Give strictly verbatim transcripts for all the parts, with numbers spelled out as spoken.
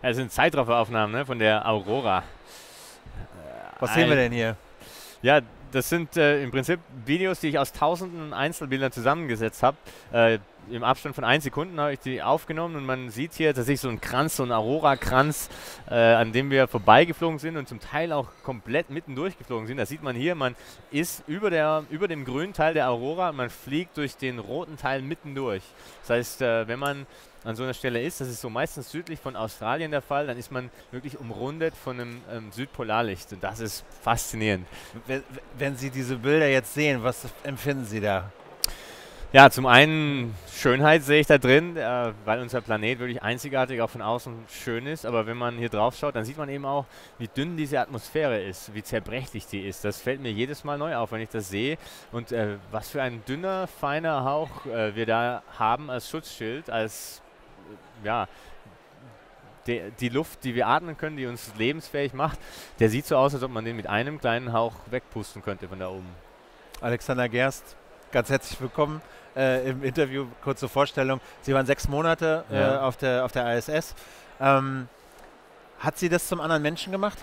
Ja, das sind Zeitrafferaufnahmen, ne, von der Aurora. Was sehen wir denn hier? Ja, das sind äh, im Prinzip Videos, die ich aus tausenden Einzelbildern zusammengesetzt habe. Äh, Im Abstand von ein Sekunden habe ich die aufgenommen und man sieht hier tatsächlich so einen Kranz, so einen Aurora-Kranz, äh, an dem wir vorbeigeflogen sind und zum Teil auch komplett mitten durchgeflogen sind. Das sieht man hier, man ist über, der, über dem grünen Teil der Aurora und man fliegt durch den roten Teil mitten durch. Das heißt, äh, wenn man an so einer Stelle ist, das ist so meistens südlich von Australien der Fall, dann ist man wirklich umrundet von einem ähm, Südpolarlicht und das ist faszinierend. Wenn, wenn Sie diese Bilder jetzt sehen, was empfinden Sie da? Ja, zum einen Schönheit sehe ich da drin, äh, weil unser Planet wirklich einzigartig auch von außen schön ist, aber wenn man hier drauf schaut, dann sieht man eben auch, wie dünn diese Atmosphäre ist, wie zerbrechlich die ist. Das fällt mir jedes Mal neu auf, wenn ich das sehe und äh, was für ein dünner, feiner Hauch äh, wir da haben als Schutzschild, als ja, die, die Luft, die wir atmen können, die uns lebensfähig macht, der sieht so aus, als ob man den mit einem kleinen Hauch wegpusten könnte von da oben. Alexander Gerst, ganz herzlich willkommen äh, im Interview. Kurze Vorstellung. Sie waren sechs Monate äh, Ja. auf, der, auf der I S S. Ähm, hat Sie das zum anderen Menschen gemacht?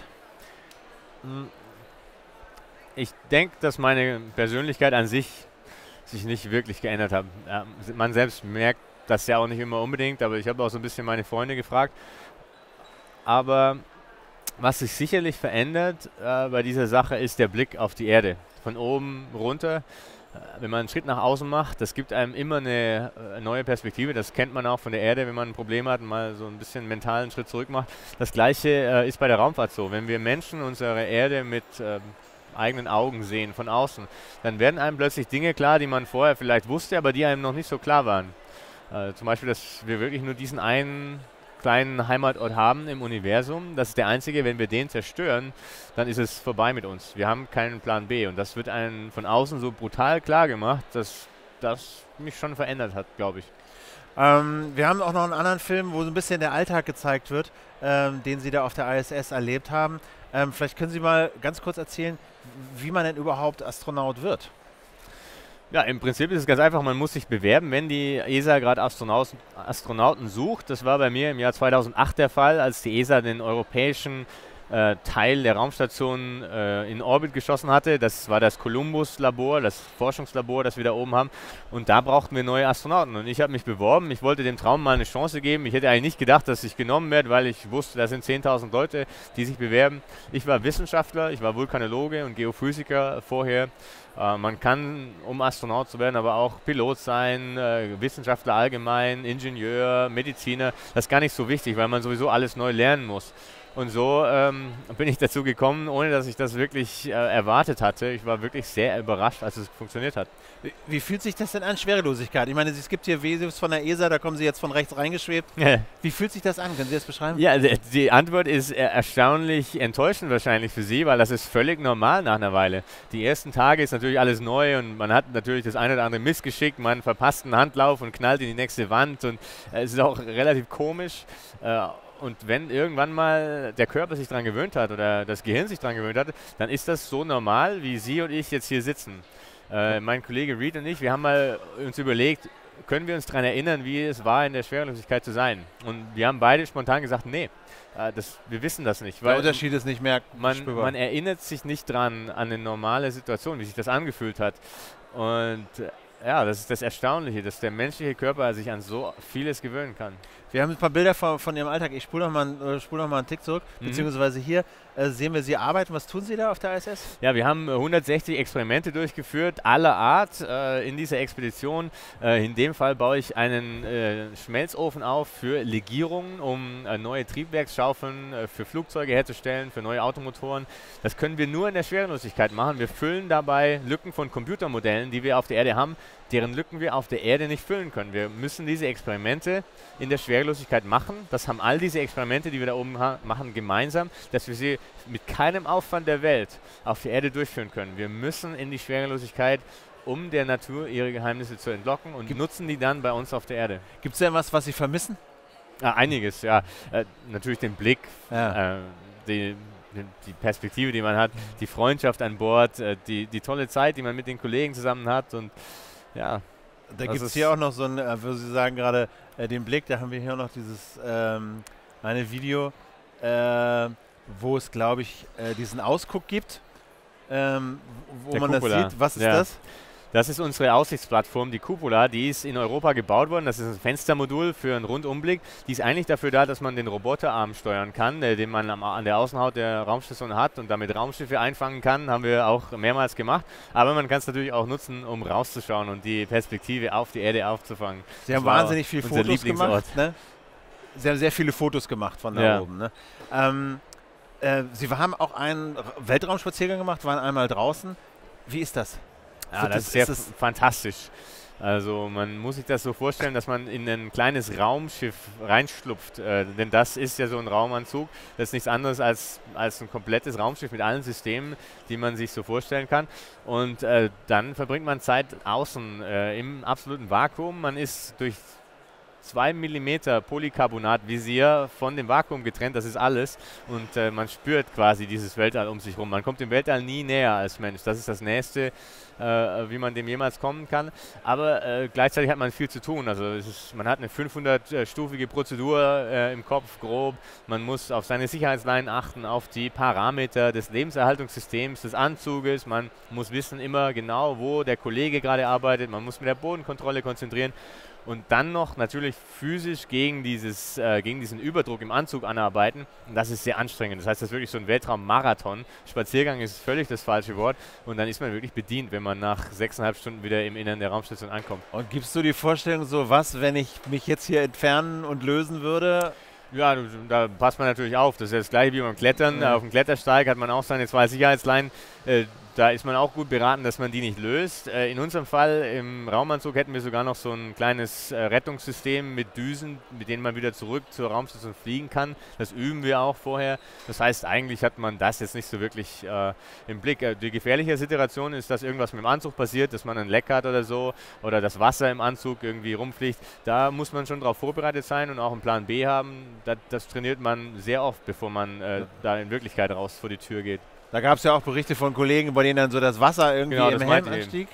Ich denke, dass meine Persönlichkeit an sich sich nicht wirklich geändert hat. Ja, man selbst merkt das ja auch nicht immer unbedingt, aber ich habe auch so ein bisschen meine Freunde gefragt. Aber was sich sicherlich verändert äh, bei dieser Sache ist der Blick auf die Erde. Von oben runter, äh, wenn man einen Schritt nach außen macht, das gibt einem immer eine äh, neue Perspektive. Das kennt man auch von der Erde, wenn man ein Problem hat und mal so ein bisschen mentalen Schritt zurück macht. Das Gleiche äh, ist bei der Raumfahrt so. Wenn wir Menschen unsere Erde mit äh, eigenen Augen sehen, von außen, dann werden einem plötzlich Dinge klar, die man vorher vielleicht wusste, aber die einem noch nicht so klar waren. Äh, zum Beispiel, dass wir wirklich nur diesen einen kleinen Heimatort haben im Universum. Das ist der einzige, wenn wir den zerstören, dann ist es vorbei mit uns. Wir haben keinen Plan B und das wird einem von außen so brutal klar gemacht, dass das mich schon verändert hat, glaube ich. Ähm, wir haben auch noch einen anderen Film, wo so ein bisschen der Alltag gezeigt wird, ähm, den Sie da auf der I S S erlebt haben. Ähm, vielleicht können Sie mal ganz kurz erzählen, wie man denn überhaupt Astronaut wird. Ja, im Prinzip ist es ganz einfach, man muss sich bewerben, wenn die E S A gerade Astronauten, Astronauten sucht. Das war bei mir im Jahr zweitausendacht der Fall, als die E S A den europäischen äh, Teil der Raumstation äh, in Orbit geschossen hatte. Das war das Columbus-Labor, das Forschungslabor, das wir da oben haben. Und da brauchten wir neue Astronauten. Und ich habe mich beworben. Ich wollte dem Traum mal eine Chance geben. Ich hätte eigentlich nicht gedacht, dass ich genommen werde, weil ich wusste, da sind zehntausend Leute, die sich bewerben. Ich war Wissenschaftler, ich war Vulkanologe und Geophysiker vorher. Uh, man kann, um Astronaut zu werden, aber auch Pilot sein, äh, Wissenschaftler allgemein, Ingenieur, Mediziner. Das ist gar nicht so wichtig, weil man sowieso alles neu lernen muss. Und so ähm, bin ich dazu gekommen, ohne dass ich das wirklich äh, erwartet hatte. Ich war wirklich sehr überrascht, als es funktioniert hat. Wie, wie fühlt sich das denn an, Schwerelosigkeit? Ich meine, es gibt hier Videos von der E S A, da kommen Sie jetzt von rechts reingeschwebt. Wie fühlt sich das an? Können Sie das beschreiben? Ja, die Antwort ist erstaunlich enttäuschend wahrscheinlich für Sie, weil das ist völlig normal nach einer Weile. Die ersten Tage ist natürlich alles neu und man hat natürlich das eine oder andere missgeschickt, man verpasst einen Handlauf und knallt in die nächste Wand und äh, es ist auch relativ komisch. Äh, Und wenn irgendwann mal der Körper sich daran gewöhnt hat oder das Gehirn sich daran gewöhnt hat, dann ist das so normal, wie Sie und ich jetzt hier sitzen. Äh, mein Kollege Reed und ich, wir haben mal uns überlegt, können wir uns daran erinnern, wie es war, in der Schwerelosigkeit zu sein? Und wir haben beide spontan gesagt, nee, äh, das, wir wissen das nicht. Weil der Unterschied ist nicht mehr man, spürbar. man erinnert sich nicht dran an eine normale Situation, wie sich das angefühlt hat. Und äh, ja, das ist das Erstaunliche, dass der menschliche Körper sich an so vieles gewöhnen kann. Wir haben ein paar Bilder von, von Ihrem Alltag. Ich spule noch, mal, äh, spul noch mal einen Tick zurück, mhm. beziehungsweise hier äh, sehen wir Sie arbeiten. Was tun Sie da auf der I S S? Ja, wir haben hundertsechzig Experimente durchgeführt, aller Art äh, in dieser Expedition. Äh, in dem Fall baue ich einen äh, Schmelzofen auf für Legierungen, um äh, neue Triebwerksschaufeln äh, für Flugzeuge herzustellen, für neue Automotoren. Das können wir nur in der Schwerelosigkeit machen. Wir füllen dabei Lücken von Computermodellen, die wir auf der Erde haben, deren Lücken wir auf der Erde nicht füllen können. Wir müssen diese Experimente in der Schwerelosigkeit machen. Das haben all diese Experimente, die wir da oben machen, gemeinsam, dass wir sie mit keinem Aufwand der Welt auf der Erde durchführen können. Wir müssen in die Schwerelosigkeit, um der Natur ihre Geheimnisse zu entlocken und Gibt nutzen die dann bei uns auf der Erde. Gibt es denn was, was Sie vermissen? Ja, einiges, ja. Äh, natürlich den Blick, ja. äh, die, die Perspektive, die man hat, die Freundschaft an Bord, äh, die, die tolle Zeit, die man mit den Kollegen zusammen hat und ja. Da gibt es hier auch noch so einen, äh, wo Sie sagen gerade, äh, den Blick, da haben wir hier auch noch dieses, ähm, eine Video, äh, wo es, glaube ich, äh, diesen Ausguck gibt, ähm, wo Der man Cupola. das sieht. Was ist Ja. das? Das ist unsere Aussichtsplattform, die Cupola. Die ist in Europa gebaut worden. Das ist ein Fenstermodul für einen Rundumblick. Die ist eigentlich dafür da, dass man den Roboterarm steuern kann, äh, den man am, an der Außenhaut der Raumstation hat und damit Raumschiffe einfangen kann. Haben wir auch mehrmals gemacht. Aber man kann es natürlich auch nutzen, um rauszuschauen und die Perspektive auf die Erde aufzufangen. Sie haben Das war wahnsinnig viele unser Fotos Lieblingsort. gemacht. Ne? Sie haben sehr viele Fotos gemacht von da Ja. oben. Ne? Ähm, äh, Sie haben auch einen R- Weltraumspaziergang gemacht, waren einmal draußen. Wie ist das? Ja, Wird das das- ist sehr ist das- fantastisch. Also man muss sich das so vorstellen, dass man in ein kleines Raumschiff reinschlupft, äh, denn das ist ja so ein Raumanzug. Das ist nichts anderes als, als ein komplettes Raumschiff mit allen Systemen, die man sich so vorstellen kann. Und äh, dann verbringt man Zeit außen äh, im absoluten Vakuum. Man ist durch zwei Millimeter Polycarbonat-Visier von dem Vakuum getrennt, das ist alles. Und äh, man spürt quasi dieses Weltall um sich rum. Man kommt dem Weltall nie näher als Mensch. Das ist das Nächste, äh, wie man dem jemals kommen kann. Aber äh, gleichzeitig hat man viel zu tun. Also es ist, man hat eine fünfhundertstufige Prozedur äh, im Kopf, grob. Man muss auf seine Sicherheitsleinen achten, auf die Parameter des Lebenserhaltungssystems, des Anzuges. Man muss wissen immer genau, wo der Kollege gerade arbeitet. Man muss mit der Bodenkontrolle konzentrieren. Und dann noch natürlich physisch gegen, dieses, äh, gegen diesen Überdruck im Anzug anarbeiten. Und das ist sehr anstrengend. Das heißt, das ist wirklich so ein Weltraummarathon. Spaziergang ist völlig das falsche Wort. Und dann ist man wirklich bedient, wenn man nach sechseinhalb Stunden wieder im Innern der Raumstation ankommt. Und gibst du die Vorstellung so, was, wenn ich mich jetzt hier entfernen und lösen würde? Ja, du- da passt man natürlich auf. Das ist ja das gleiche wie beim Klettern. Ja. Auf dem Klettersteig hat man auch seine zwei Sicherheitsleinen. Äh, da ist man auch gut beraten, dass man die nicht löst. Äh, in unserem Fall im Raumanzug hätten wir sogar noch so ein kleines äh, Rettungssystem mit Düsen, mit denen man wieder zurück zur Raumstation fliegen kann. Das üben wir auch vorher. Das heißt, eigentlich hat man das jetzt nicht so wirklich äh, im Blick. Äh, die gefährliche Situation ist, dass irgendwas mit dem Anzug passiert, dass man ein Leck hat oder so, oder das Wasser im Anzug irgendwie rumfliegt. Da muss man schon darauf vorbereitet sein und auch einen Plan B haben. Das, das trainiert man sehr oft, bevor man äh, da in Wirklichkeit raus vor die Tür geht. Da gab es ja auch Berichte von Kollegen, bei denen dann so das Wasser irgendwie Genau, im das Helm meinte ich anstieg.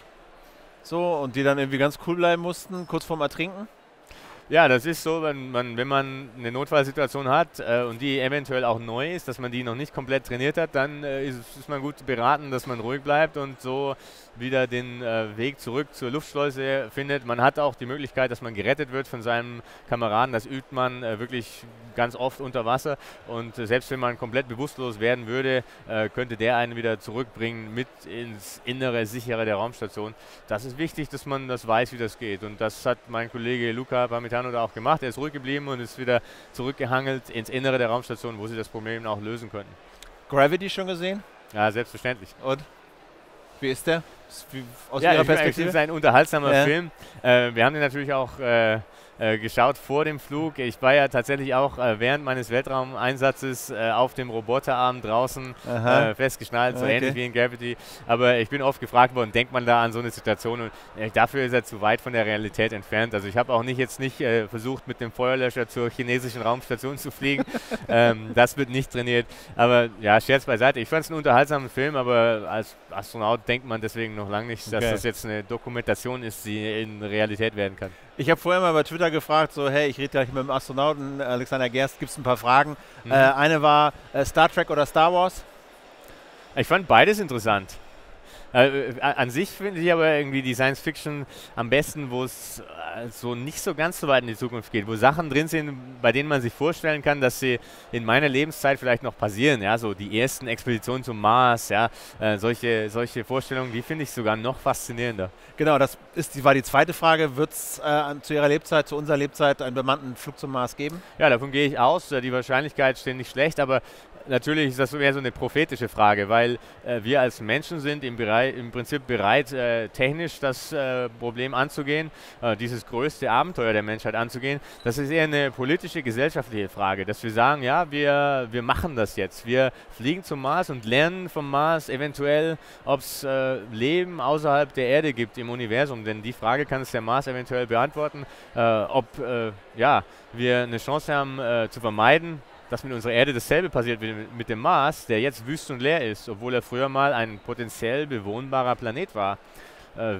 So, und die dann irgendwie ganz cool bleiben mussten, kurz vorm Ertrinken. Ja, das ist so, wenn man, wenn man eine Notfallsituation hat äh, und die eventuell auch neu ist, dass man die noch nicht komplett trainiert hat, dann äh, ist, ist man gut beraten, dass man ruhig bleibt und so wieder den äh, Weg zurück zur Luftschleuse findet. Man hat auch die Möglichkeit, dass man gerettet wird von seinem Kameraden. Das übt man äh, wirklich ganz oft unter Wasser. Und äh, selbst wenn man komplett bewusstlos werden würde, äh, könnte der einen wieder zurückbringen mit ins innere, sichere der Raumstation. Das ist wichtig, dass man das weiß, wie das geht. Und das hat mein Kollege Luca Parmitano da auch gemacht. Er ist ruhig geblieben und ist wieder zurückgehangelt ins Innere der Raumstation, wo sie das Problem auch lösen könnten. Gravity schon gesehen? Ja, selbstverständlich. Und? Wie ist der? Ist wie, aus Ja, Ihrer ich, ich finde Perspektive? es ein unterhaltsamer Ja. Film. Äh, wir haben den natürlich auch äh, äh, geschaut vor dem Flug. Ich war ja tatsächlich auch äh, während meines Weltraumeinsatzes äh, auf dem Roboterarm draußen Aha. äh, festgeschnallt, so Okay. ähnlich wie in Gravity. Aber ich bin oft gefragt worden, denkt man da an so eine Situation? Und äh, dafür ist er zu weit von der Realität entfernt. Also ich habe auch nicht jetzt nicht äh, versucht, mit dem Feuerlöscher zur chinesischen Raumstation zu fliegen. ähm, das wird nicht trainiert. Aber ja, Scherz beiseite. Ich fand es einen unterhaltsamen Film, aber als Astronaut denkt man deswegen noch lange nicht, dass Okay. das jetzt eine Dokumentation ist, die in Realität werden kann. Ich habe vorher mal bei Twitter gefragt, so hey, ich rede gleich mit dem Astronauten Alexander Gerst, gibt es ein paar Fragen. Mhm. Äh, eine war äh, Star Trek oder Star Wars? Ich fand beides interessant. Äh, äh, an sich finde ich aber irgendwie die Science Fiction am besten, wo es äh, so nicht so ganz so weit in die Zukunft geht, wo Sachen drin sind, bei denen man sich vorstellen kann, dass sie in meiner Lebenszeit vielleicht noch passieren. Ja, so die ersten Expeditionen zum Mars, ja, äh, solche, solche Vorstellungen, die finde ich sogar noch faszinierender. Genau, das ist, die war die zweite Frage. Wird es äh, zu Ihrer Lebzeit, zu unserer Lebzeit einen bemannten Flug zum Mars geben? Ja, davon gehe ich aus. äh, Die Wahrscheinlichkeit steht nicht schlecht, aber natürlich ist das so eher so eine prophetische Frage, weil äh, wir als Menschen sind im, Berei im Prinzip bereit, äh, technisch das äh, Problem anzugehen, äh, dieses größte Abenteuer der Menschheit anzugehen. Das ist eher eine politische, gesellschaftliche Frage, dass wir sagen, ja, wir, wir machen das jetzt. Wir fliegen zum Mars und lernen vom Mars eventuell, ob es äh, Leben außerhalb der Erde gibt im Universum, denn die Frage kann es der Mars eventuell beantworten, äh, ob äh, ja, wir eine Chance haben äh, zu vermeiden, dass mit unserer Erde dasselbe passiert wie mit dem Mars, der jetzt wüst und leer ist, obwohl er früher mal ein potenziell bewohnbarer Planet war. Äh,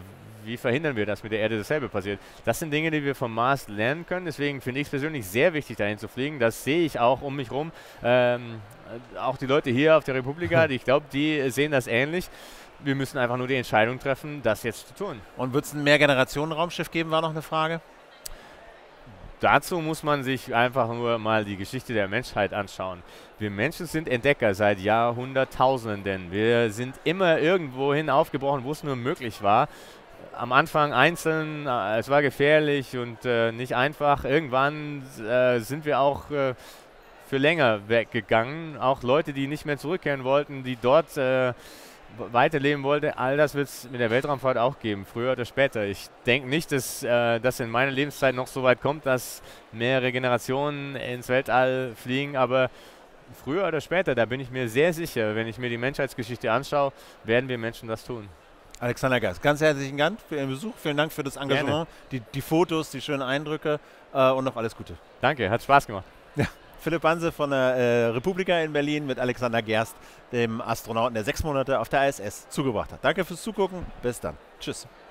wie verhindern wir, dass mit der Erde dasselbe passiert? Das sind Dinge, die wir vom Mars lernen können. Deswegen finde ich es persönlich sehr wichtig, dahin zu fliegen. Das sehe ich auch um mich rum. Ähm, auch die Leute hier auf der Republika, die, ich glaube, die sehen das ähnlich. Wir müssen einfach nur die Entscheidung treffen, das jetzt zu tun. Und wird es ein Mehrgenerationen-Raumschiff geben, war noch eine Frage? Dazu muss man sich einfach nur mal die Geschichte der Menschheit anschauen. Wir Menschen sind Entdecker seit Jahrhunderttausenden. Wir sind immer irgendwohin aufgebrochen, wo es nur möglich war. Am Anfang einzeln, äh, es war gefährlich und äh, nicht einfach. Irgendwann äh, sind wir auch äh, für länger weggegangen. Auch Leute, die nicht mehr zurückkehren wollten, die dort äh, weiterleben wollten. All das wird es mit der Weltraumfahrt auch geben, früher oder später. Ich denke nicht, dass äh, das in meiner Lebenszeit noch so weit kommt, dass mehrere Generationen ins Weltall fliegen, aber früher oder später, da bin ich mir sehr sicher, wenn ich mir die Menschheitsgeschichte anschaue, werden wir Menschen das tun. Alexander Gerst, ganz herzlichen Dank für Ihren Besuch, vielen Dank für das Engagement, die, die Fotos, die schönen Eindrücke äh, und noch alles Gute. Danke, hat Spaß gemacht. Ja. Philipp Banse von der äh, Republika in Berlin mit Alexander Gerst, dem Astronauten, der sechs Monate auf der I S S zugebracht hat. Danke fürs Zugucken, bis dann. Tschüss.